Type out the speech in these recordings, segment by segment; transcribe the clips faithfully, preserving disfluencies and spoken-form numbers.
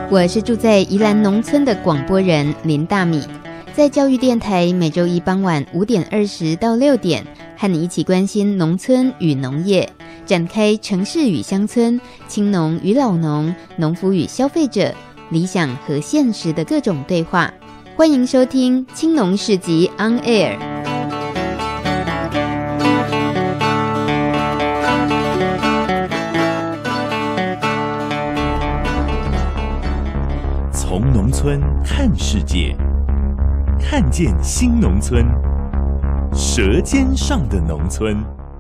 我是住在宜兰农村的广播人林大米，在教育电台每周一傍晚五点二十到六点，和你一起关心农村与农业，展开城市与乡村、青农与老农、农夫与消费者、理想和现实的各种对话。欢迎收听青农市集 On Air。 从农村看世界，看见新农村，舌尖上的农村。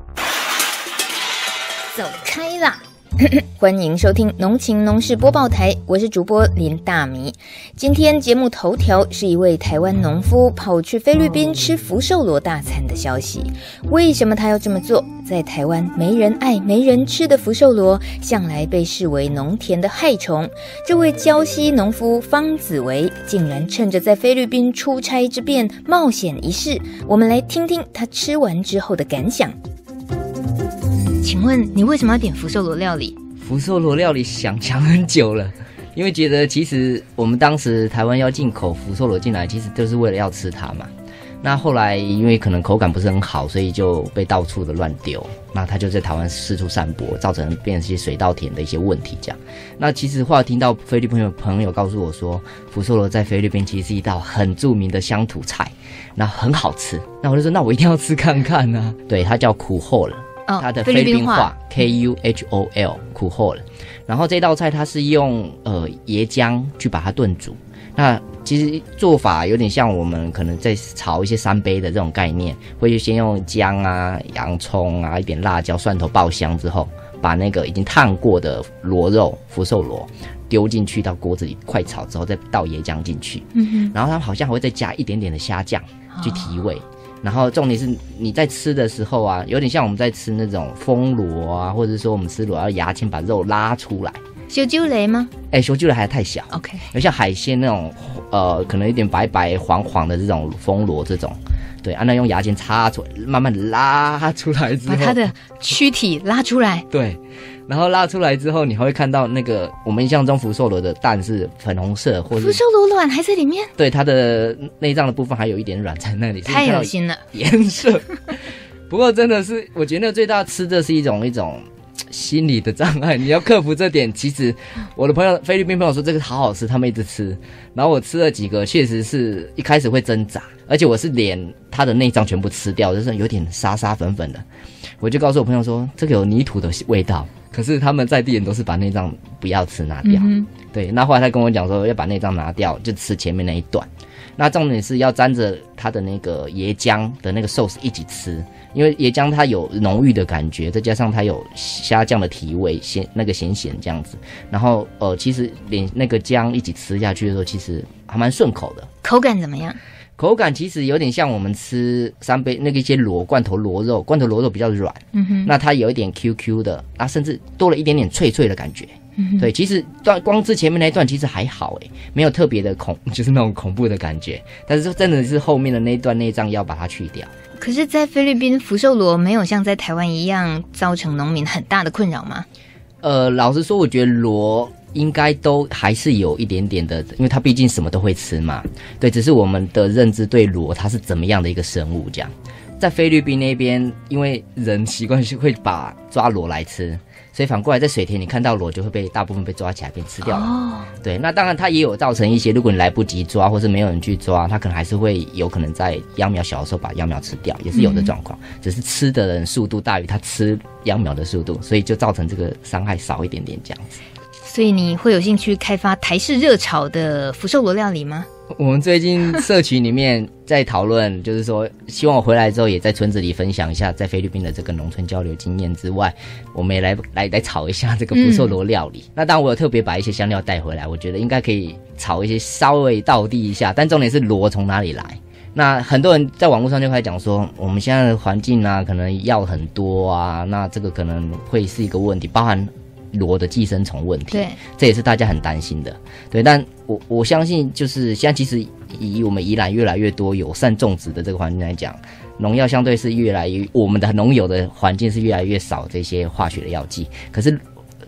走开啦！欢迎收听农情农事播报台，我是主播林大米。今天节目头条是一位台湾农夫跑去菲律宾吃福寿螺大餐的消息。为什么他要这么做？在台湾没人爱没人吃的福寿螺向来被视为农田的害虫，这位礁溪农夫方子维竟然趁着在菲律宾出差之便冒险一试。我们来听听他吃完之后的感想。请问你为什么要点福寿螺料理？ 福寿螺料理想想很久了，因为觉得其实我们当时台湾要进口福寿螺进来，其实都是为了要吃它嘛。那后来因为可能口感不是很好，所以就被到处的乱丢，那它就在台湾四处散播，造成变成一些水稻田的一些问题这样。那其实后来听到菲律宾的朋友告诉我说，福寿螺在菲律宾其实是一道很著名的乡土菜，那很好吃。那我就说那我一定要吃看看啊。对，它叫苦后了。 哦、 它的菲律宾话 K U H O L 苦后了，然后这道菜它是用呃椰浆去把它炖煮，那其实做法有点像我们可能在炒一些三杯的这种概念，会先用姜啊、洋葱啊、一点辣椒、蒜头爆香之后，把那个已经烫过的螺肉福寿螺丢进去到锅子里快炒之后，再倒椰浆进去，嗯哼，然后他们好像还会再加一点点的虾酱去提味。哦，然后重点是你在吃的时候啊，有点像我们在吃那种风螺啊，或者说我们吃螺要牙签把肉拉出来。 小酒雷吗？ 哎，小酒雷还太小。 OK， 有像海鲜那种，呃，可能有点白白黄黄的这种风螺这种，对，啊，那用牙签插出来，慢慢拉出来之后， 把它的躯体拉出来。 对，然后拉出来之后，你还会看到那个我们印象中福寿螺的蛋是粉红色，或者福寿螺卵还在里面。对， 它的内脏的部分还有一点软在那里， 太恶心了， 颜色。不过真的是，我觉得最大吃的是一种一种心理的障碍，你要克服这点。其实我的朋友菲律宾朋友说这个好好吃，他们一直吃，然后我吃了几个，确实是一开始会挣扎，而且我是连它的内脏全部吃掉，就是有点沙沙粉粉的。我就告诉我朋友说这个有泥土的味道，可是他们在地人都是把内脏不要吃拿掉，嗯，对。那后来他跟我讲说要把内脏拿掉，就吃前面那一段。那重点是要沾着它的那个椰浆的那个寿司一起吃，因为椰浆它有浓郁的感觉，再加上它有虾酱的提味，咸那个咸咸这样子。然后呃，其实连那个姜一起吃下去的时候，其实还蛮顺口的。 口感怎么样？ 口感其实有点像我们吃三杯那个一些螺罐头螺肉，罐头螺肉比较软，嗯哼，那它有一点 Q Q 的，啊，甚至多了一点点脆脆的感觉。嗯、对，其实段光吃前面那一段其实还好诶，没有特别的恐，就是那种恐怖的感觉。但是真的是后面的那一段内脏要把它去掉。 可是，在菲律宾福寿螺没有像在台湾一样造成农民很大的困扰吗？ 呃，老实说，我觉得螺应该都还是有一点点的，因为它毕竟什么都会吃嘛。对，只是我们的认知对螺它是怎么样的一个生物这样。在菲律宾那边，因为人习惯是会把抓螺来吃。所以反过来，在水田你看到螺就会被大部分被抓起来被吃掉了。哦，对，那当然它也有造成一些，如果你来不及抓，或是没有人去抓，它可能还是会有可能在秧苗小的时候把秧苗吃掉，也是有的状况。嗯、只是吃的人速度大于它吃秧苗的速度，所以就造成这个伤害少一点点这样子。 所以你会有兴趣开发台式热炒的福寿螺料理吗？ 我们最近社群里面在讨论，就是说希望我回来之后也在村子里分享一下在菲律宾的这个农村交流经验之外，我们也来来来炒一下这个福寿螺料理。嗯、那当然我有特别把一些香料带回来，我觉得应该可以炒一些稍微道地一下，但重点是螺从哪里来。那很多人在网络上就开始讲说，我们现在的环境啊，可能药很多啊，那这个可能会是一个问题，包含螺的寄生虫问题，对，这也是大家很担心的。对，但我我相信，就是现在其实以我们宜兰越来越多友善种植的这个环境来讲，农药相对是越来越，我们的农友的环境是越来越少这些化学的药剂。可是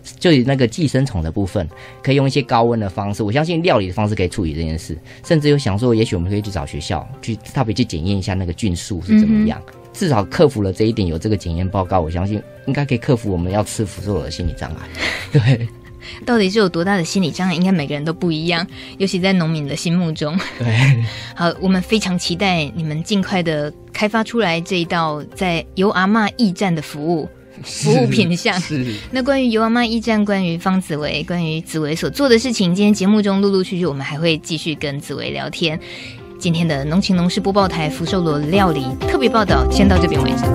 就有那个寄生虫的部分，可以用一些高温的方式，我相信料理的方式可以处理这件事，甚至有想说，也许我们可以去找学校去特别去检验一下那个菌数是怎么样。嗯，至少克服了这一点，有这个检验报告，我相信应该可以克服我们要吃福寿螺的心理障碍。对， 到底是有多大的心理障碍，应该每个人都不一样，尤其在农民的心目中。 对， 好，我们非常期待你们尽快的开发出来这一道在由阿嬷驿站的服务服务品项。 是。 那关于由阿嬷驿站，关于方子维，关于子维所做的事情，今天节目中陆陆续续我们还会继续跟子维聊天。今天的农情农事播报台福寿螺料理特别报道先到这边为止。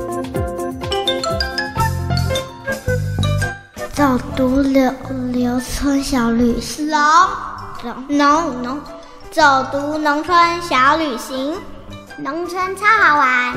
走读柳柳村小旅行，农农农，走读农村小旅行，农村超好玩。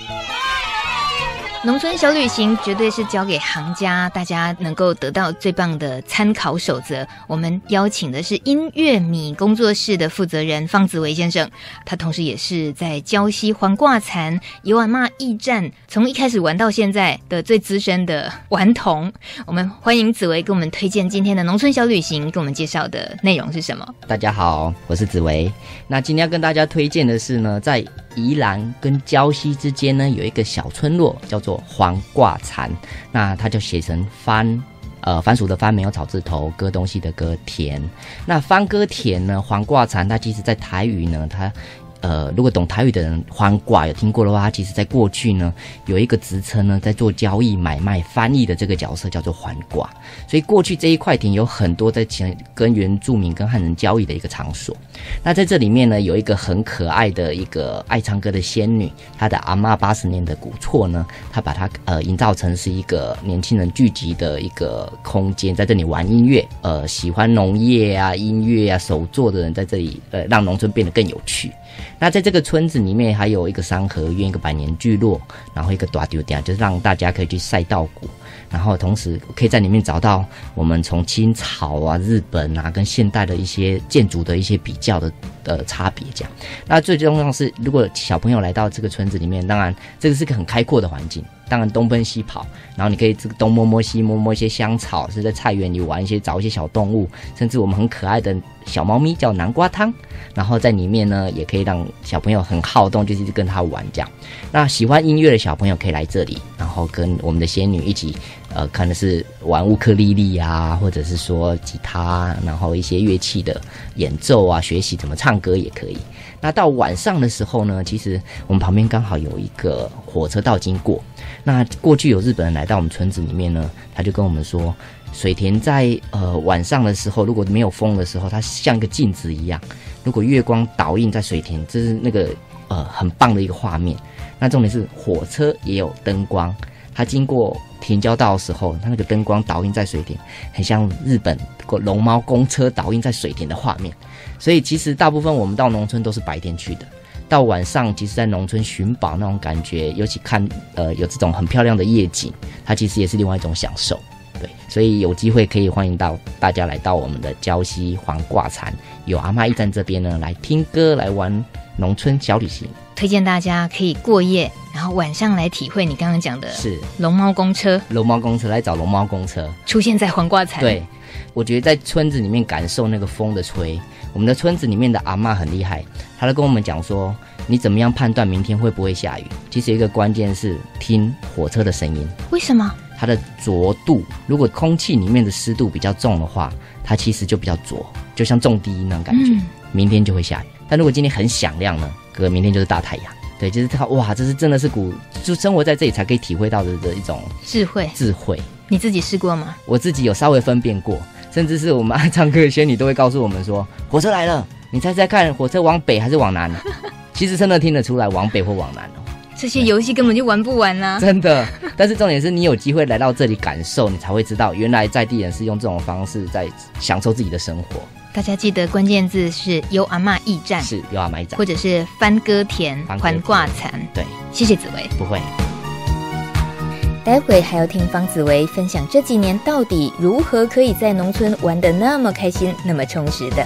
农村小旅行绝对是交给行家，大家能够得到最棒的参考守则。我们邀请的是音乐米工作室的负责人方子维先生，他同时也是在礁溪环挂蚕由阿嬷驿站从一开始玩到现在的最资深的顽童。我们欢迎子维给我们推荐今天的农村小旅行，给我们介绍的内容是什么？ 大家好，我是子维。那今天要跟大家推荐的是呢，在宜兰跟礁溪之间呢，有一个小村落叫做环挂蚕，那它就写成番，呃，番薯的番没有草字头，歌东西的歌田。那番歌田呢，环挂蚕，它其实在台语呢，它呃，如果懂台语的人，环挂有听过的话，它其实在过去呢有一个职称呢，在做交易、买卖、翻译的这个角色叫做环挂。所以过去这一块田有很多在前跟原住民跟汉人交易的一个场所。那在这里面呢，有一个很可爱的一个爱唱歌的仙女，她的阿嬷八十年的古厝呢，她把它呃营造成是一个年轻人聚集的一个空间，在这里玩音乐，呃，喜欢农业啊、音乐啊、手作的人在这里，呃，让农村变得更有趣。那在这个村子里面还有一个三合院，一个百年聚落，然后一个大丢店，就是让大家可以去晒稻谷，然后同时可以在里面找到我们从清朝啊、日本啊跟现代的一些建筑的一些比较的的差别这样。那最重要是，如果小朋友来到这个村子里面，当然这个是个很开阔的环境，当然东奔西跑，然后你可以这个东摸摸西摸摸一些香草，是在菜园里玩一些找一些小动物，甚至我们很可爱的小猫咪叫南瓜汤，然后在里面呢也可以让小朋友很好动，就是跟他玩这样。那喜欢音乐的小朋友可以来这里，然后跟我们的仙女一起呃，可能是玩乌克丽丽啊，或者是说吉他，然后一些乐器的演奏啊，学习怎么唱歌也可以。那到晚上的时候呢，其实我们旁边刚好有一个火车道经过。那过去有日本人来到我们村子里面呢，他就跟我们说，水田在呃晚上的时候，如果没有风的时候，它像一个镜子一样。如果月光倒映在水田，这是那个呃很棒的一个画面。那重点是火车也有灯光，它经过田交道的时候，它那个灯光倒映在水田，很像日本龙猫公车倒映在水田的画面。所以其实大部分我们到农村都是白天去的，到晚上其实在农村寻宝那种感觉，尤其看呃有这种很漂亮的夜景，它其实也是另外一种享受。对，所以有机会可以欢迎到大家来到我们的礁溪环挂蚕有阿嬷驿站这边呢，来听歌，来玩农村小旅行。 推荐大家可以过夜，然后晚上来体会你刚刚讲的是龙猫公车， 龙猫公车来找龙猫公车出现在环挂蚕。 对，我觉得在村子里面感受那个风的吹。我们的村子里面的阿嬷很厉害，她都跟我们讲说，你怎么样判断明天会不会下雨？其实一个关键是听火车的声音。 为什么？ 它的浊度，如果空气里面的湿度比较重的话，它其实就比较浊，就像重低音那种感觉、嗯、明天就会下雨。但如果今天很响亮呢，哥明天就是大太阳。对，就是它，哇，这是真的是古，就生活在这里才可以体会到的的一种智慧智慧。 你自己试过吗？ 我自己有稍微分辨过，甚至是我们爱唱歌的仙女都会告诉我们说，火车来了，你猜猜看，火车往北还是往南？其实真的听得出来往北或往南哦。 这些游戏根本就玩不完啊， 真的。但是重点是你有机会来到这里感受，你才会知道原来在地人是用这种方式在享受自己的生活。 大家记得关键字是由阿嬷驿站， 是由阿嬷驿站， 或者是番歌田环挂蚕。 对， 谢谢子维。 不会。 待会还要听方子维分享这几年到底如何可以在农村玩得那么开心、那么充实的。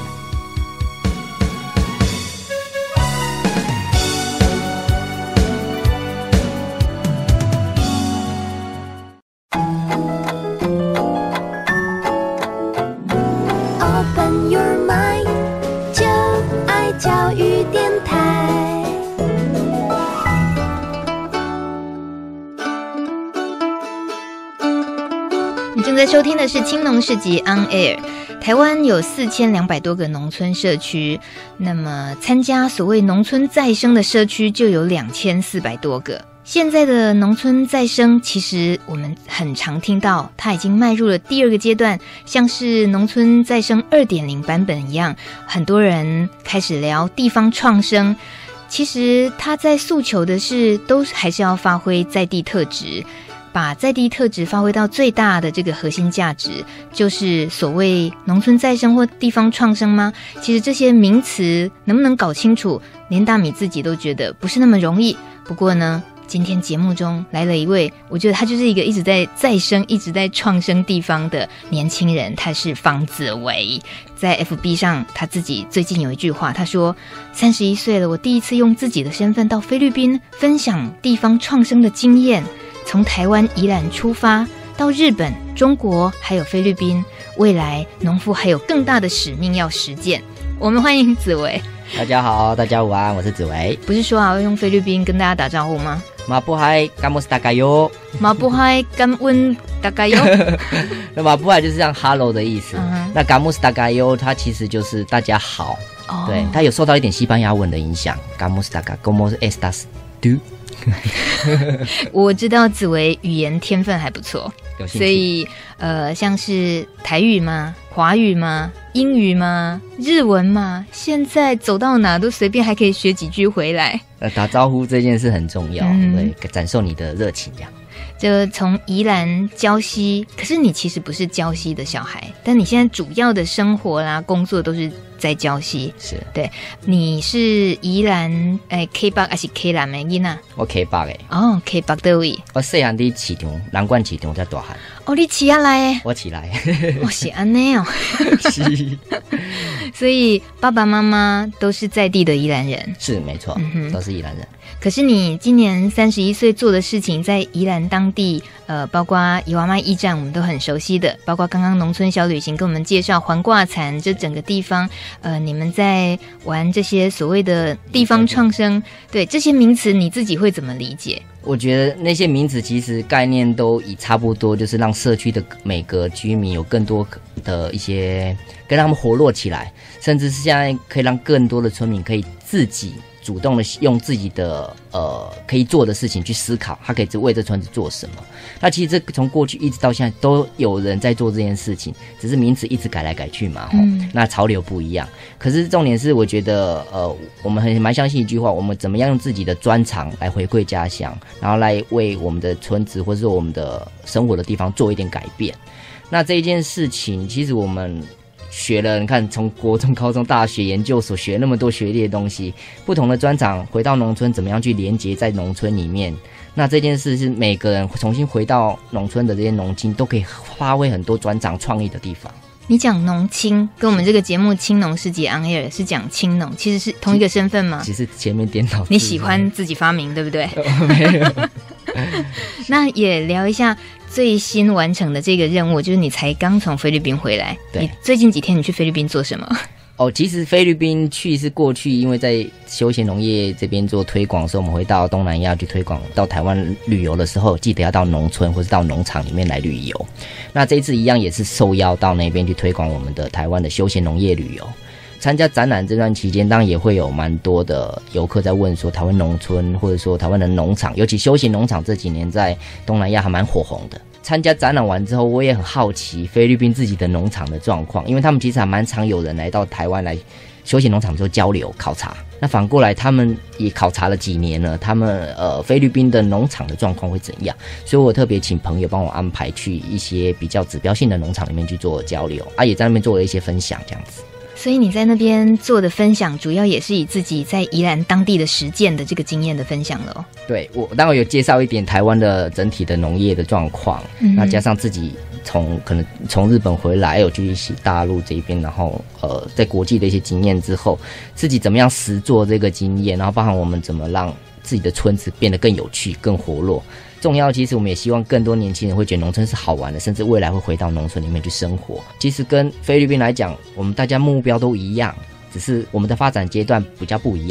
在收听的是青农市集 On Air。台湾有四千两百多个农村社区，那么参加所谓农村再生的社区就有两千四百多个。现在的农村再生，其实我们很常听到，它已经迈入了第二个阶段，像是农村再生 二点零 版本一样，很多人开始聊地方创生。其实他在诉求的是，都还是要发挥在地特质，把在地特质发挥到最大的这个核心价值，就是所谓农村再生或地方创生吗？其实这些名词能不能搞清楚，连大米自己都觉得不是那么容易。不过呢，今天节目中来了一位，我觉得他就是一个一直在再生、一直在创生地方的年轻人，他是方子维。在 F B 上，他自己最近有一句话，他说：三十一岁了，我第一次用自己的身份到菲律宾分享地方创生的经验，从台湾宜兰出发，到日本、中国还有菲律宾，未来农夫还有更大的使命要实践。我们欢迎子维。 大家好，大家午安，我是子维。 不是说好要用菲律宾跟大家打招呼吗？ 马布海甘姆斯达嘎哟， 马布海甘温达嘎哟。 那马布海就是像 hello 的意思。 嗯、 那甘姆斯达嘎哟，它其实就是大家好。 哦、 对，它有受到一点西班牙文的影响。甘姆斯达嘎 ，como estas tú？ 我知道子维语言天分还不错，所以呃，像是台语吗？华语吗？英语吗？日文吗？现在走到哪都随便还可以学几句回来。 呃，打招呼这件事很重要， 嗯、 对，展示你的热情这样。 就从宜兰礁溪，可是你其实不是礁溪的小孩，但你现在主要的生活啦、工作都是在礁溪。 是， 对，你是宜兰诶 K 八还是 K 南的囡仔？ 我 K 八的。 哦 ，K 八的位。 我细汉伫市场，南关市场在大汉。 哦，你起下来的？ 我起来。 我是安内哦。 是。 所以爸爸妈妈都是在地的宜兰人。 是，没错，嗯、都是宜兰人。 可是你今年三十一岁做的事情，在宜兰当地，呃，包括宜娃妈驿站，我们都很熟悉的，包括刚刚农村小旅行跟我们介绍环挂蚕这整个地方，呃，你们在玩这些所谓的地方创生，对这些名词你自己会怎么理解？ 我觉得那些名词其实概念都以差不多，就是让社区的每个居民有更多的一些，跟他们活络起来，甚至是现在可以让更多的村民可以自己主动的用自己的呃可以做的事情去思考，他可以为这村子做什么。那其实这从过去一直到现在都有人在做这件事情，只是名词一直改来改去嘛。嗯，那潮流不一样。可是重点是，我觉得呃，我们很蛮相信一句话：我们怎么样用自己的专长来回馈家乡，然后来为我们的村子或是我们的生活的地方做一点改变。那这一件事情，其实我们学了，你看从国中、高中、大学、研究所学那么多学历的东西，不同的专长回到农村，怎么样去连接在农村里面？那这件事是每个人重新回到农村的这些农青都可以发挥很多专长创意的地方。 你讲农青，跟我们这个节目青农市集 On Air 是讲青农，其实是同一个身份吗？ 其实前面颠倒。 你喜欢自己发明，对不对？ 没有。 那也聊一下最新完成的这个任务，就是你才刚从菲律宾回来。 对， 你最近几天你去菲律宾做什么？ 哦，其实菲律宾去是过去，因为在休闲农业这边做推广的时候，我们会到东南亚去推广。到台湾旅游的时候，记得要到农村或是到农场里面来旅游。那这一次一样也是受邀到那边去推广我们的台湾的休闲农业旅游。参加展览这段期间，当然也会有蛮多的游客在问说，台湾农村或者说台湾的农场，尤其休闲农场这几年在东南亚还蛮火红的。参加展览完之后，我也很好奇菲律宾自己的农场的状况，因为他们其实还蛮常有人来到台湾来休闲农场做交流考察。那反过来，他们也考察了几年了，他们呃菲律宾的农场的状况会怎样？所以我特别请朋友帮我安排去一些比较指标性的农场里面去做交流，啊，也在那边做了一些分享，这样子。 所以你在那边做的分享，主要也是以自己在宜兰当地的实践的这个经验的分享了哦。 对，我当然有介绍一点台湾的整体的农业的状况，嗯、那加上自己从可能从日本回来，有去大陆这边，然后呃在国际的一些经验之后，自己怎么样实做这个经验，然后包含我们怎么让自己的村子变得更有趣、更活络。重要，其实我们也希望更多年轻人会觉得农村是好玩的，甚至未来会回到农村里面去生活。其实跟菲律宾来讲，我们大家目标都一样，只是我们的发展阶段比较不一样。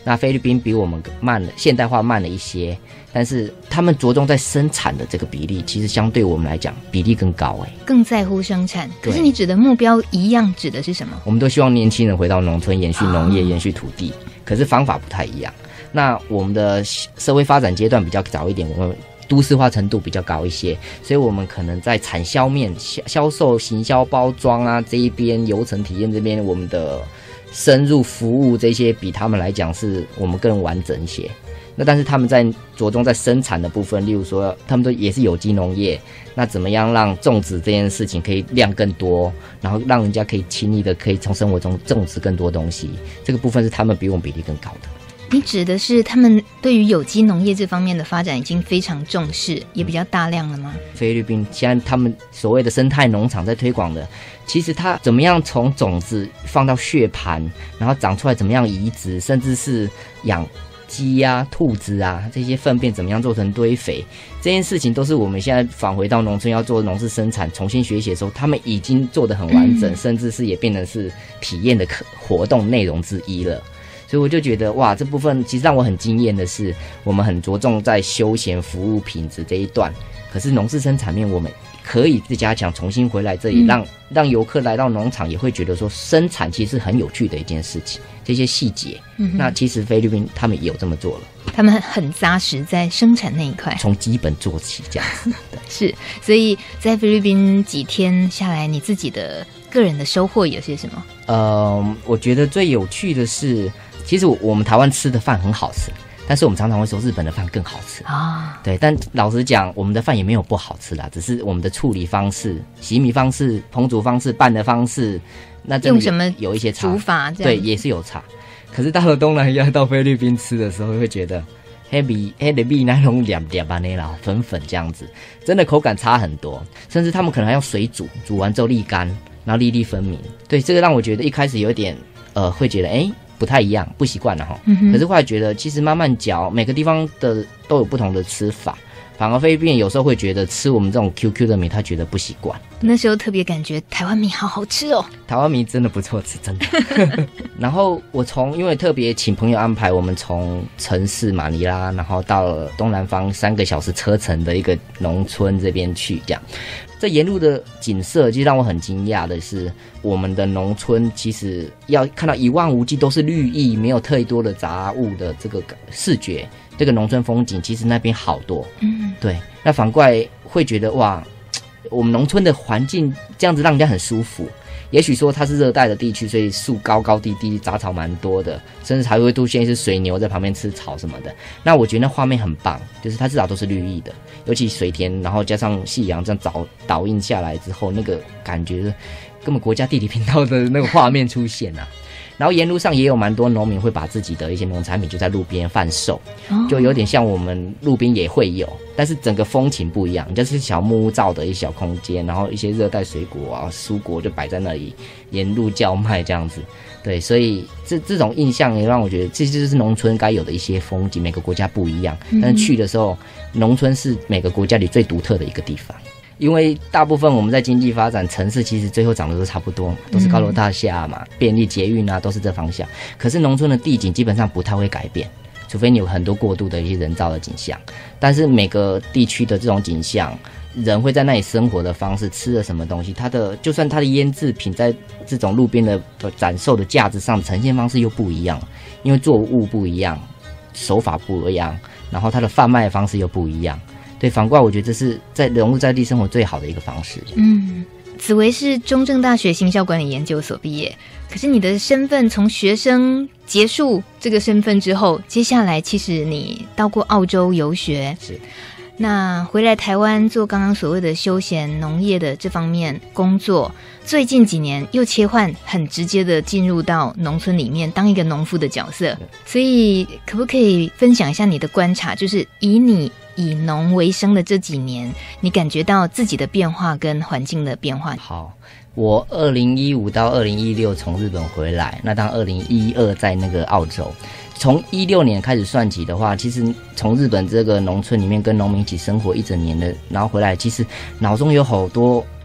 那菲律宾比我们慢了，现代化慢了一些，但是他们着重在生产的这个比例，其实相对我们来讲比例更高哎， 更在乎生产。可是你指的目标一样，指的是什么？ 我们都希望年轻人回到农村，延续农业，延续土地，可是方法不太一样。那我们的社会发展阶段比较早一点，我们都市化程度比较高一些，所以我们可能在产销面、销售、行销、包装啊这一边，流程体验这边，我们的深入服务这些比他们来讲是我们更完整一些。那但是他们在着重在生产的部分，例如说他们都也是有机农业，那怎么样让种植这件事情可以量更多，然后让人家可以轻易的可以从生活中种植更多东西，这个部分是他们比我们比例更高的。 你指的是他们对于有机农业这方面的发展已经非常重视，也比较大量了吗？ 菲律宾现在他们所谓的生态农场在推广的，其实它怎么样从种子放到血盘，然后长出来怎么样移植，甚至是养鸡啊、兔子啊这些粪便怎么样做成堆肥，这件事情都是我们现在返回到农村要做农事生产重新学习的时候，他们已经做得很完整，嗯、甚至是也变成是体验的活动内容之一了。所以我就觉得哇，这部分其实让我很惊艳的是，我们很着重在休闲服务品质这一段，可是农事生产面我们可以再加强，重新回来这里，嗯、让让游客来到农场也会觉得说，生产其实是很有趣的一件事情，这些细节。嗯、那其实菲律宾他们也有这么做了， 他们很扎实在生产那一块， 从基本做起这样子。 是，所以在菲律宾几天下来，你自己的个人的收获有些什么？ 呃，我觉得最有趣的是，其实我们台湾吃的饭很好吃，但是我们常常会说日本的饭更好吃啊。对，但老实讲，我们的饭也没有不好吃啦，只是我们的处理方式、洗米方式、烹煮方式、拌的方式，那用什么有一些差， 煮法这样， 对，也是有差。可是到了东南亚，到菲律宾吃的时候，会觉得黑米黑的米那种凉凉吧那啦，粉粉这样子，真的口感差很多，甚至他们可能还要水煮，煮完之后沥干，然后粒粒分明。对，这个让我觉得一开始有一点呃，会觉得哎。欸不太一样，不习惯了哈。可是后来觉得，其实慢慢嚼，每个地方的都有不同的吃法。反而菲律宾有时候会觉得吃我们这种 Q Q 的米，他觉得不习惯。 那时候特别感觉台湾米好好吃哦， 台湾米真的不错吃，真的。然后我从因为特别请朋友安排，我们从城市马尼拉，然后到了东南方三个小时车程的一个农村这边去，这样。这沿路的景色，其实让我很惊讶的是，我们的农村其实要看到一望无际都是绿意，没有特多的杂物的这个视觉，这个农村风景其实那边好多。嗯，对。那反过来会觉得哇，我们农村的环境这样子让人家很舒服。也许说它是热带的地区，所以树高高低低，杂草蛮多的，甚至还会出现一些水牛在旁边吃草什么的。那我觉得那画面很棒，就是它至少都是绿意的，尤其水田，然后加上夕阳这样倒倒映下来之后，那个感觉根本国家地理频道的那个画面出现啊。然后沿路上也有蛮多农民会把自己的一些农产品就在路边贩售，就有点像我们路边也会有，但是整个风情不一样，就是小木屋造的一小空间，然后一些热带水果啊、蔬果就摆在那里，沿路叫卖这样子。对，所以这这种印象也让我觉得，这就是农村该有的一些风景，每个国家不一样，但是去的时候，农村是每个国家里最独特的一个地方。因为大部分我们在经济发展，城市其实最后长得都差不多，都是高楼大厦嘛，嗯、便利捷运啊，都是这方向。可是农村的地景基本上不太会改变，除非你有很多过度的一些人造的景象。但是每个地区的这种景象，人会在那里生活的方式，吃了什么东西，它的就算它的腌制品在这种路边的展售的架子上呈现方式又不一样，因为作物不一样，手法不一样，然后它的贩卖的方式又不一样。对，反过来我觉得这是在融入在地生活最好的一个方式。 嗯，子维是中正大学行销管理研究所毕业，可是你的身份从学生结束这个身份之后，接下来其实你到过澳洲游学， 是， 那回来台湾做刚刚所谓的休闲农业的这方面工作，最近几年又切换很直接的进入到农村里面当一个农夫的角色，所以可不可以分享一下你的观察，就是以你以农为生的这几年，你感觉到自己的变化跟环境的变化？ 好，我二零一五到二零一六从日本回来，那当二零一二在那个澳洲，从一六年开始算起的话，其实从日本这个农村里面跟农民一起生活一整年的，然后回来，其实脑中有好多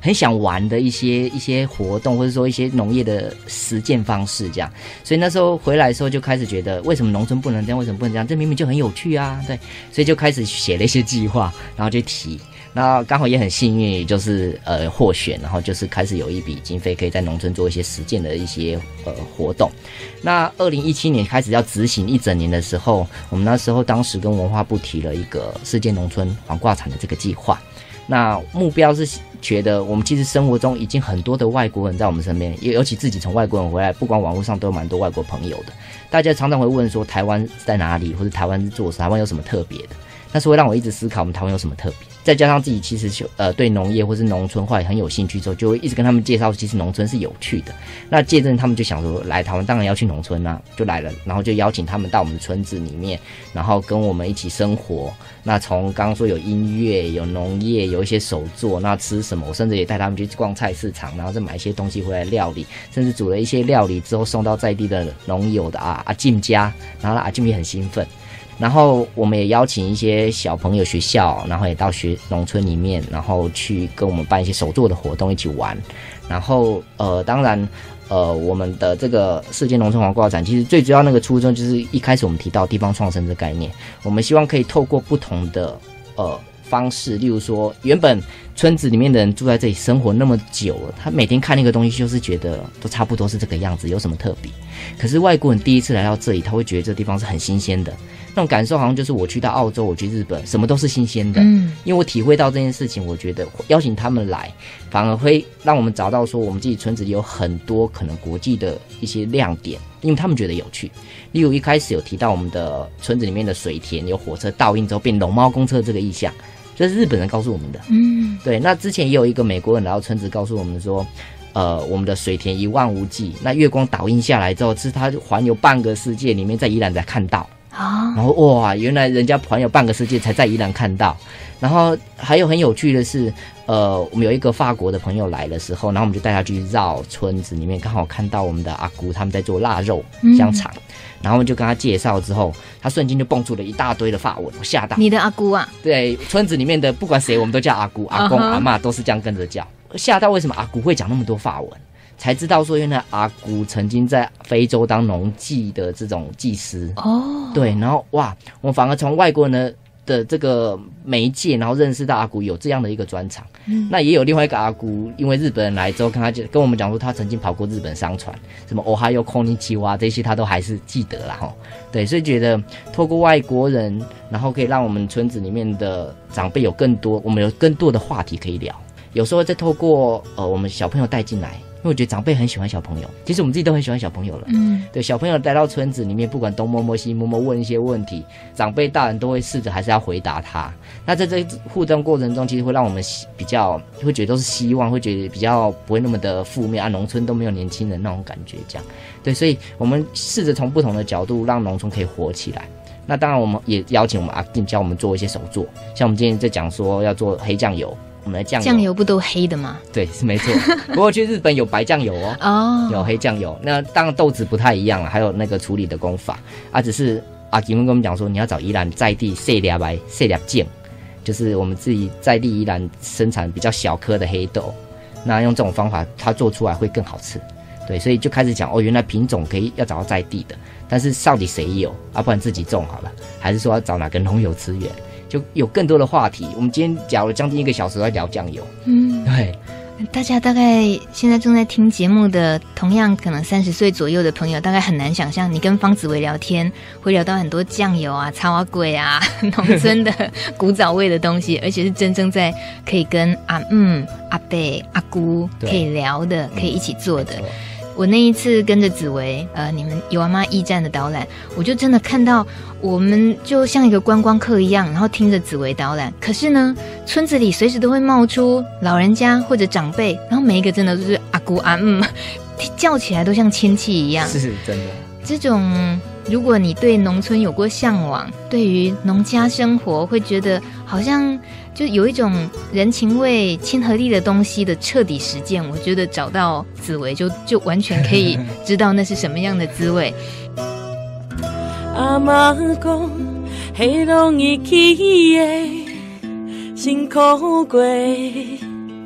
很想玩的一些一些活动，或者说一些农业的实践方式这样。所以那时候回来的时候就开始觉得，为什么农村不能这样？为什么不能这样？这明明就很有趣啊！对，所以就开始写了一些计划，然后就提。那刚好也很幸运，就是呃获选，然后就是开始有一笔经费，可以在农村做一些实践的一些呃活动。那二零一七年开始要执行一整年的时候，我们那时候当时跟文化部提了一个世界农村环挂产的这个计划。那目标是觉得我们其实生活中已经很多的外国人在我们身边，尤其自己从外国人回来，不管网络上都有蛮多外国朋友的。大家常常会问说台湾在哪里，或者台湾是做什么，台湾有什么特别的？那是会让我一直思考我们台湾有什么特别。再加上自己其实就呃对农业或是农村化很有兴趣之后，就会一直跟他们介绍，其实农村是有趣的。那接着他们就想说，来台湾当然要去农村啊，就来了，然后就邀请他们到我们的村子里面，然后跟我们一起生活。那从刚刚说有音乐、有农业、有一些手作，那吃什么？我甚至也带他们去逛菜市场，然后再买一些东西回来料理，甚至煮了一些料理之后送到在地的农友的啊阿进家，然后阿进也很兴奋。然后我们也邀请一些小朋友学校，然后也到学农村里面，然后去跟我们办一些手作的活动一起玩。然后呃当然呃我们的这个世界农村环挂展其实最主要那个初衷就是一开始我们提到地方创生的概念，我们希望可以透过不同的呃方式，例如说原本村子里面的人住在这里生活那么久了，他每天看那个东西就是觉得都差不多是这个样子，有什么特别？可是外国人第一次来到这里，他会觉得这地方是很新鲜的，那种感受好像就是我去到澳洲，我去日本，什么都是新鲜的。嗯，因为我体会到这件事情，我觉得邀请他们来，反而会让我们找到说我们自己村子里有很多可能国际的一些亮点，因为他们觉得有趣。例如一开始有提到我们的村子里面的水田有火车倒映之后变龙猫公车这个意象，这是日本人告诉我们的。嗯，对。那之前也有一个美国人来到村子告诉我们说，呃，我们的水田一望无际，那月光倒映下来之后，是他环游半个世界里面在宜兰才看到。啊，然后哇，原来人家环游半个世界才在宜兰看到。然后还有很有趣的是，呃，我们有一个法国的朋友来的时候，然后我们就带他去绕村子里面，刚好看到我们的阿姑他们在做腊肉香肠，嗯、然后我们就跟他介绍之后，他瞬间就蹦出了一大堆的法文，我吓到。 你的阿姑啊？ 对，村子里面的不管谁，我们都叫阿姑、阿公、阿嬷都是这样跟着叫，吓到为什么阿姑会讲那么多法文？才知道说，原来阿姑曾经在非洲当农技的这种技师哦，对，然后哇，我反而从外国人的的这个媒介，然后认识到阿姑有这样的一个专长。嗯，那也有另外一个阿姑，因为日本人来之后，跟他就跟我们讲说，他曾经跑过日本商船，什么哦还有空尼奇哇这些，他都还是记得啦哈。对，所以觉得透过外国人，然后可以让我们村子里面的长辈有更多，我们有更多的话题可以聊。有时候再透过呃我们小朋友带进来。因为我觉得长辈很喜欢小朋友，其实我们自己都很喜欢小朋友了。嗯，对，小朋友带到村子里面，不管东摸摸西摸摸，问一些问题，长辈大人都会试着还是要回答他。那在这互动过程中，其实会让我们比较会觉得都是希望，会觉得比较不会那么的负面啊，农村都没有年轻人那种感觉，这样。对，所以我们试着从不同的角度让农村可以活起来。那当然，我们也邀请我们阿定教我们做一些手作，像我们今天在讲说要做黑酱油。我们的酱油酱油不都黑的吗？ 对，是没错。不过去日本有白酱油哦，哦，有黑酱油。那当然豆子不太一样了，还有那个处理的功法啊。只是阿吉们跟我们讲说，你要找宜兰在地细粒白细粒酱，就是我们自己在地宜兰生产比较小颗的黑豆。那用这种方法，它做出来会更好吃。对，所以就开始讲哦，原来品种可以要找到在地的，但是到底谁有啊？不然自己种好了，还是说要找哪个农友资源？就有更多的话题。我们今天讲了将近一个小时在聊酱油，嗯，对。 大家大概现在正在听节目的，同样可能三十岁左右的朋友，大概很难想象，你跟方子维聊天会聊到很多酱油啊、草仔粿啊、农村的古早味的东西，而且是真正在可以跟阿嗯、阿伯、阿姑可以聊的，可以一起做的。我那一次跟着子维，呃，你们有阿妈驿站的导览，我就真的看到我们就像一个观光客一样，然后听着子维导览。可是呢，村子里随时都会冒出老人家或者长辈，然后每一个真的都是阿姑阿姆，叫起来都像亲戚一样。 是真的。 这种，如果你对农村有过向往，对于农家生活会觉得好像就有一种人情味、亲和力的东西的彻底实践，我觉得找到子维就就完全可以知道那是什么样的滋味。 阿嬷讲，迄拢伊起的辛苦过，十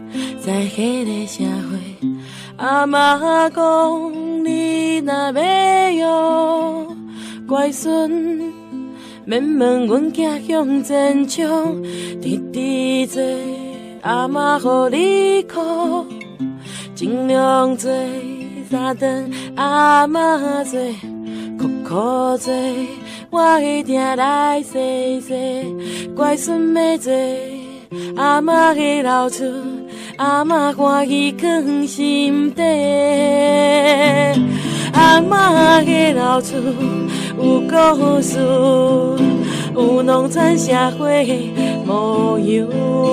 在迄个社会，阿嬷讲你若要摇乖孙，免问阮囝向前冲，直直做阿嬷互你靠，尽量做三顿阿嬷做，苦苦做，我一定来细细，乖孙要做阿嬷的老厝，阿嬷欢喜藏心底。阿嬷的老厝有故事，有农村社会的模样。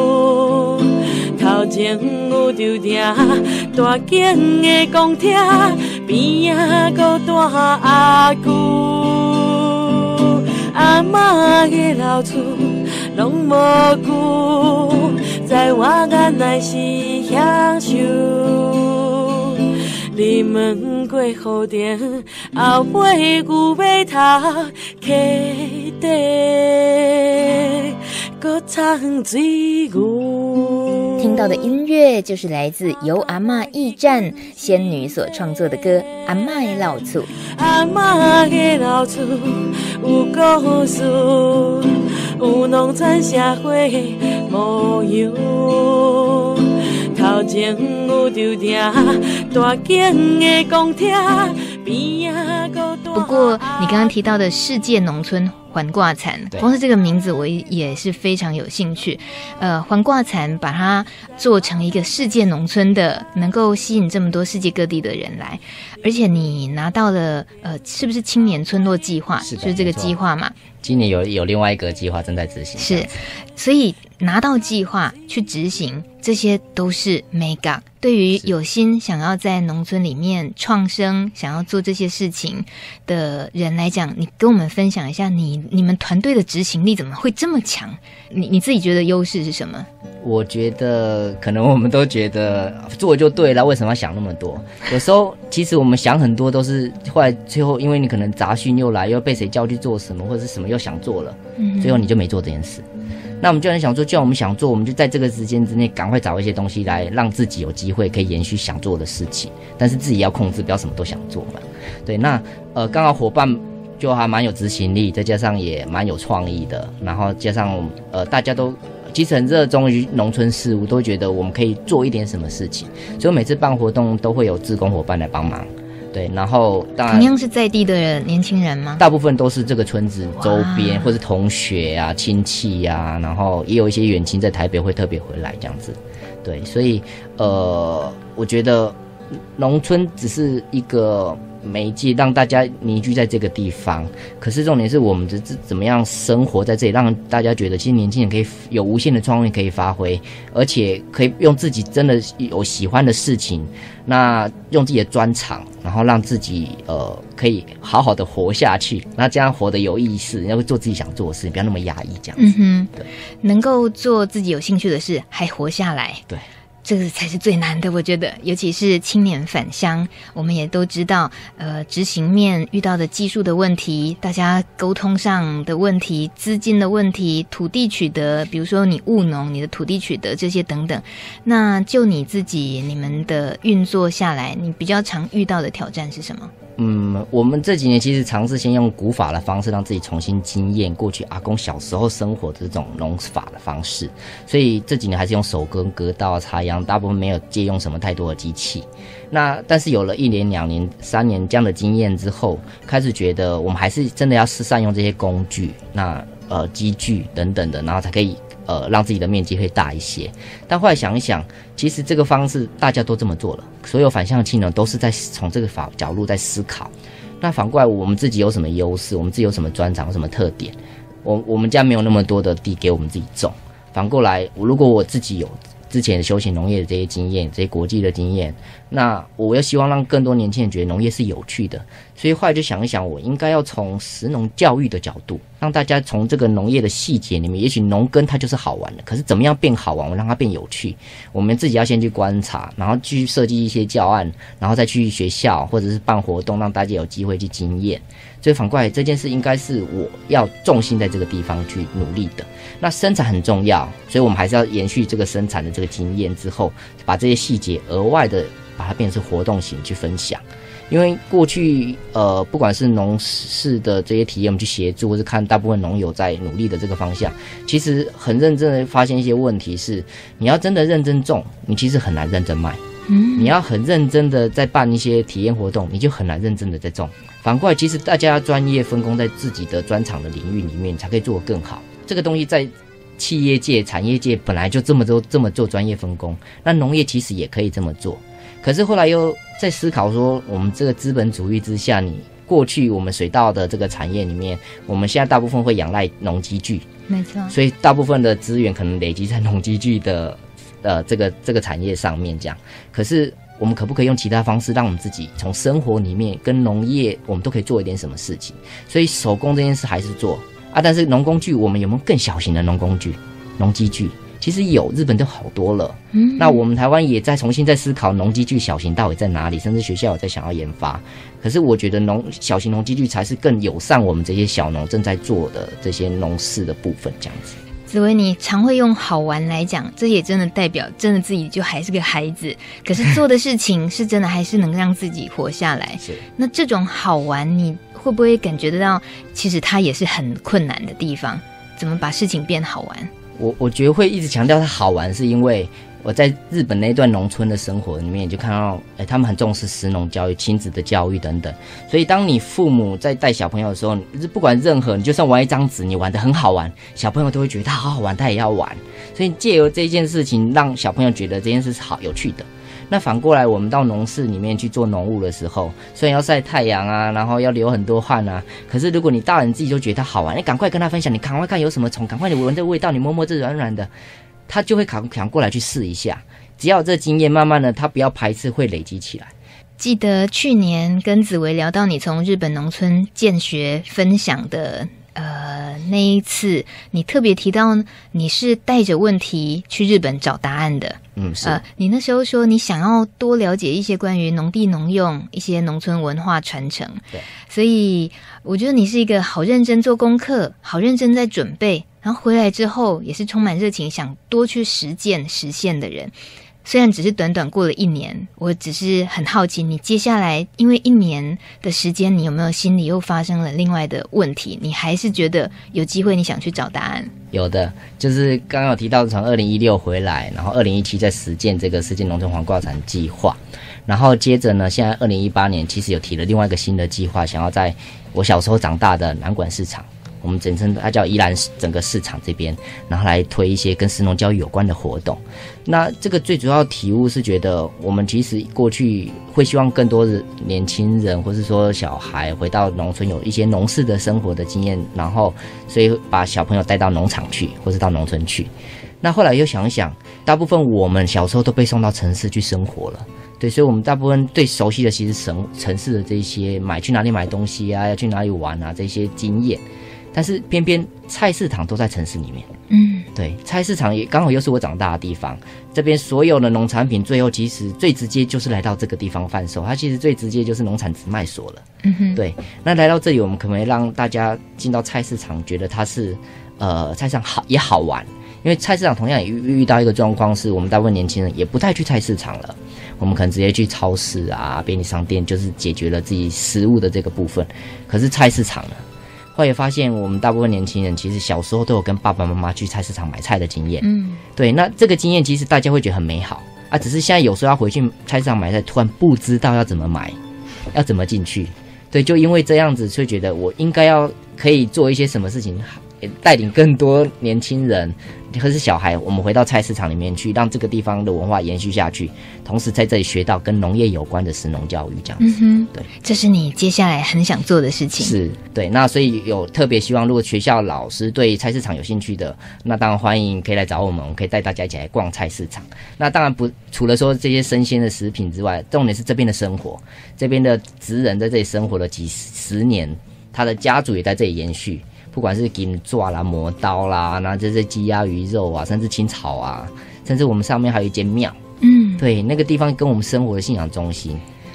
头前有着埕大景的公厅，边仔搁大阿舅。阿嬷的老厝拢无旧，在我眼内是享受。你问过河田，后尾牛尾头溪底，搁藏水牛。 听到的音乐就是来自由阿嬷驿站仙女所创作的歌《阿嬷的老厝》。 阿嬷的老厝有故事，有农村社会的模样。头前有着埕大景的公厅，边仔搁大。 不过你刚刚提到的世界农村环挂蚕，光是这个名字我也是非常有兴趣。呃，环挂蚕把它做成一个世界农村的，能够吸引这么多世界各地的人来，而且你拿到了呃，是不是青年村落计划？ 是的， 就是这个计划嘛。 今年有有另外一个计划正在执行， 是，所以拿到计划去执行，这些都是 mega。对于有心想要在农村里面创生、想要做这些事情的人来讲，你跟我们分享一下你你们团队的执行力怎么会这么强？你你自己觉得优势是什么？ 我觉得可能我们都觉得做就对了，为什么要想那么多？有时候其实我们想很多都是后来最后，因为你可能杂讯又来，又被谁叫去做什么，或者是什么又想做了，嗯，最后你就没做这件事。那我们就很想做，既然我们想做，我们就在这个时间之内赶快找一些东西来让自己有机会可以延续想做的事情，但是自己要控制，不要什么都想做嘛。对，那呃刚好伙伴就还蛮有执行力，再加上也蛮有创意的，然后加上呃大家都其实很热衷于农村事务，都觉得我们可以做一点什么事情，所以每次办活动都会有志工伙伴来帮忙。对，然后当然同样是在地的年轻人吗？ 大部分都是这个村子周边或是同学啊、亲戚啊，然后也有一些远亲在台北会特别回来这样子。对，所以呃，我觉得农村只是一个媒介，让大家凝聚在这个地方。可是重点是我们怎怎么样生活在这里，让大家觉得其实年轻人可以有无限的创意可以发挥，而且可以用自己真的有喜欢的事情，那用自己的专长，然后让自己呃可以好好的活下去。那这样活得有意思，要做自己想做的事情，不要那么压抑这样子。 嗯哼， 对， 能够做自己有兴趣的事，还活下来。 对。 这个才是最难的，我觉得，尤其是青年返乡，我们也都知道，呃，执行面遇到的技术的问题，大家沟通上的问题，资金的问题，土地取得，比如说你务农，你的土地取得这些等等。那就你自己，你们的运作下来，你比较常遇到的挑战是什么？ 嗯，我们这几年其实尝试先用古法的方式，让自己重新经验过去阿公小时候生活的这种农法的方式，所以这几年还是用手耕、割稻、插秧，大部分没有借用什么太多的机器。那但是有了一年、两年、三年这样的经验之后，开始觉得我们还是真的要是善用这些工具，那呃机具等等的，然后才可以呃让自己的面积会大一些。但后来想一想，其实这个方式大家都这么做了，所有返乡青年都是在从这个法角度在思考。那反过来我们自己有什么优势，我们自己有什么专长，有什么特点，我我们家没有那么多的地给我们自己种，反过来如果我自己有之前休闲农业的这些经验，这些国际的经验，那我又希望让更多年轻人觉得农业是有趣的，所以后来就想一想，我应该要从食农教育的角度，让大家从这个农业的细节里面，也许农耕它就是好玩的，可是怎么样变好玩，我让它变有趣，我们自己要先去观察，然后去设计一些教案，然后再去学校或者是办活动，让大家有机会去经验。 所以反过来这件事应该是我要重心在这个地方去努力的。那生产很重要，所以我们还是要延续这个生产的这个经验之后，把这些细节额外的把它变成活动型去分享。因为过去呃，不管是农事的这些体验，我们去协助，或是看大部分农友在努力的这个方向，其实很认真的发现一些问题是，你要真的认真种，你其实很难认真卖。嗯，你要很认真的在办一些体验活动，你就很难认真的在种。反过来，其实大家专业分工在自己的专长的领域里面，才可以做得更好。这个东西在企业界、产业界本来就这么做，这么做专业分工，那农业其实也可以这么做。可是后来又在思考说，我们这个资本主义之下，你过去我们水稻的这个产业里面，我们现在大部分会仰赖农机具， 没错， 所以大部分的资源可能累积在农机具的呃这个这个产业上面这样。可是我们可不可以用其他方式，让我们自己从生活里面跟农业，我们都可以做一点什么事情？所以手工这件事还是做啊，但是农工具我们有没有更小型的农工具、农机具？其实有，日本都好多了。嗯，那我们台湾也在重新在思考农机具小型到底在哪里，甚至学校也在想要研发。可是我觉得农小型农机具才是更友善我们这些小农正在做的这些农事的部分，这样子。 紫薇，你常会用好玩来讲，这也真的代表真的自己就还是个孩子，可是做的事情是真的还是能让自己活下来。 是， 那这种好玩，你会不会感觉得到，其实它也是很困难的地方？怎么把事情变好玩？ 我我觉得会一直强调它好玩，是因为我在日本那段农村的生活里面，就看到，哎，他们很重视食农教育、亲子的教育等等。所以，当你父母在带小朋友的时候，不管任何，你就算玩一张纸，你玩得很好玩，小朋友都会觉得他好好玩，他也要玩。所以，借由这件事情，让小朋友觉得这件事是好有趣的。那反过来，我们到农事里面去做农务的时候，虽然要晒太阳啊，然后要流很多汗啊，可是如果你大人自己就觉得它好玩，你赶快跟他分享，你赶快看有什么虫，赶快你闻这味道，你摸摸这软软的，他就会扛扛过来去试一下。只要有这经验，慢慢的他不要排斥，会累积起来。 记得去年跟紫薇聊到你从日本农村见学分享的呃那一次，你特别提到你是带着问题去日本找答案的。 嗯，是。 呃，你那时候说你想要多了解一些关于农地农用、一些农村文化传承。 对。 所以我觉得你是一个好认真做功课、好认真在准备，然后回来之后也是充满热情，想多去实践实现的人。虽然只是短短过了一年，我只是很好奇，你接下来因为一年的时间，你有没有心里又发生了另外的问题？你还是觉得有机会，你想去找答案？ 有的，就是刚刚有提到从二零一六回来，然后二零一七在实践这个世界农村环挂产计划，然后接着呢，现在二零一八年其实有提了另外一个新的计划，想要在我小时候长大的南管市场，我们简称它叫宜兰整个市场这边，然后来推一些跟食农教育有关的活动。那这个最主要体悟是觉得，我们其实过去会希望更多的年轻人或是说小孩回到农村，有一些农事的生活的经验，然后所以把小朋友带到农场去，或是到农村去。那后来又想一想，大部分我们小时候都被送到城市去生活了。对，所以我们大部分最熟悉的其实是城城市的这些买去哪里买东西啊，要去哪里玩啊这些经验。但是偏偏菜市场都在城市里面，嗯，对，菜市场也刚好又是我长大的地方。这边所有的农产品，最后其实最直接就是来到这个地方贩售，它其实最直接就是农产直卖所了。嗯哼，对。那来到这里，我们可不可以让大家进到菜市场，觉得它是呃菜市场好也好玩？因为菜市场同样也遇到一个状况，是我们大部分年轻人也不太去菜市场了，我们可能直接去超市啊、便利商店，就是解决了自己食物的这个部分。可是菜市场呢？后来发现，我们大部分年轻人其实小时候都有跟爸爸妈妈去菜市场买菜的经验。嗯，对，那这个经验其实大家会觉得很美好啊，只是现在有时候要回去菜市场买菜，突然不知道要怎么买，要怎么进去。对，就因为这样子，所以觉得我应该要可以做一些什么事情，带领更多年轻人或是小孩，我们回到菜市场里面去，让这个地方的文化延续下去，同时在这里学到跟农业有关的食农教育，这样子。嗯哼，对， 这是你接下来很想做的事情。 是，对。那所以有特别希望，如果学校老师对菜市场有兴趣的，那当然欢迎可以来找我们，我们可以带大家一起来逛菜市场。那当然不除了说这些生鲜的食品之外，重点是这边的生活，这边的职人在这里生活了几十年，他的家族也在这里延续。不管是金爪啦、磨刀啦，那这些鸡鸭鱼肉啊，甚至青草啊，甚至我们上面还有一间庙，嗯，对，那个地方跟我们生活的信仰中心。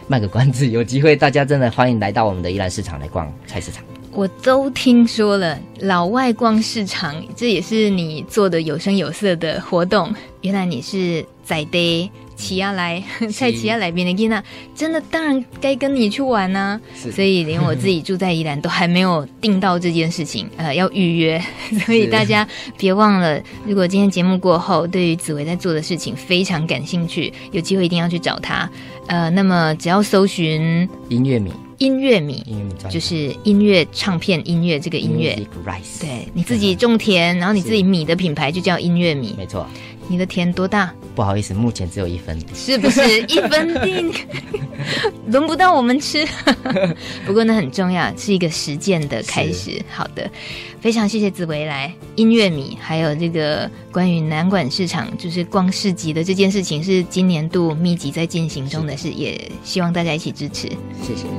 卖个关子，有机会大家真的欢迎来到我们的宜兰市场来逛菜市场。 我都听说了，老外逛市场，这也是你做的有声有色的活动。原来你是在地起下来，菜起下来边的囡仔，真的当然该跟你去玩啊。所以连我自己住在宜兰都还没有订到这件事情，呃，要预约。所以大家别忘了，如果今天节目过后，对于子维在做的事情非常感兴趣，有机会一定要去找他。呃，那么只要搜寻音乐米。 音乐米， 音乐米就是音乐唱片音乐这个音乐，对，你自己种田，然后你自己米的品牌就叫音乐米， 没错。 你的田多大？ 不好意思，目前只有一分地， 是不是一分地轮不到我们吃？不过那很重要，是一个实践的开始。好的，非常谢谢子维来音乐米，还有这个关于南管市场就是逛市集的这件事情，是今年度密集在进行中的事，也希望大家一起支持。 谢谢。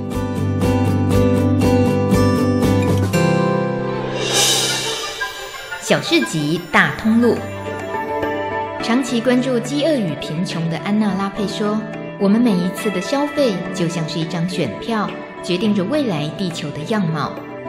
小市集大通路。长期关注饥饿与贫穷的安娜拉佩说，我们每一次的消费就像是一张选票，决定着未来地球的样貌。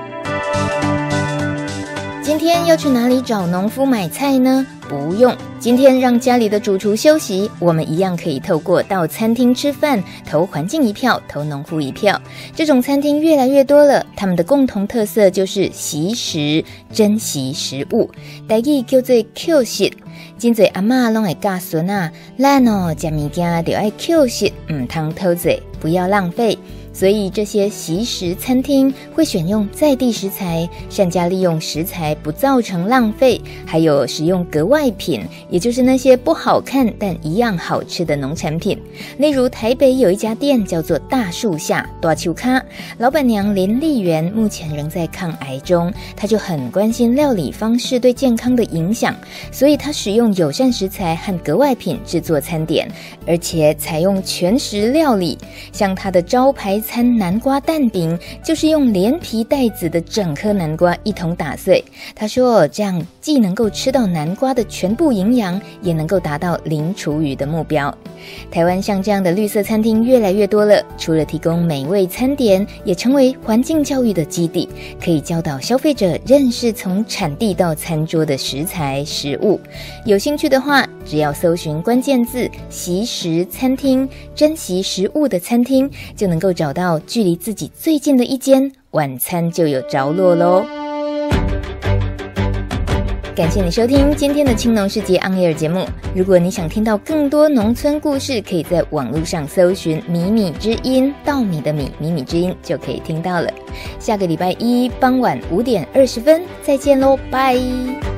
今天要去哪里找农夫买菜呢？不用，今天让家里的主厨休息，我们一样可以透过到餐厅吃饭，投环境一票，投农夫一票。这种餐厅越来越多了，他们的共同特色就是惜食，珍惜食物。台语叫做扣食。真侪阿嬷拢会教孙啊，咱哦食物件就爱扣食，唔通偷嘴，不要浪费。所以这些惜食餐厅会选用在地食材，善加利用食材，不造成浪费，还有使用格外品，也就是那些不好看但一样好吃的农产品。例如台北有一家店叫做大树下大树咖，老板娘林丽媛目前仍在抗癌中，她就很关心料理方式对健康的影响，所以她使用友善食材和格外品制作餐点，而且采用全食料理，像她的招牌餐南瓜蛋饼就是用连皮带籽的整颗南瓜一同打碎。他说这样既能够吃到南瓜的全部营养，也能够达到零厨余的目标。台湾像这样的绿色餐厅越来越多了，除了提供美味餐点，也成为环境教育的基地，可以教导消费者认识从产地到餐桌的食材食物。有兴趣的话，只要搜寻关键字惜食餐厅，珍惜食物的餐厅，就能够找到距离自己最近的一间，晚餐就有着落咯。感谢你收听今天的青农世界 On Air 节目。如果你想听到更多农村故事，可以在网络上搜寻米米之音，稻米的米，米米之音就可以听到了。下个礼拜一傍晚五点二十分再见咯，拜。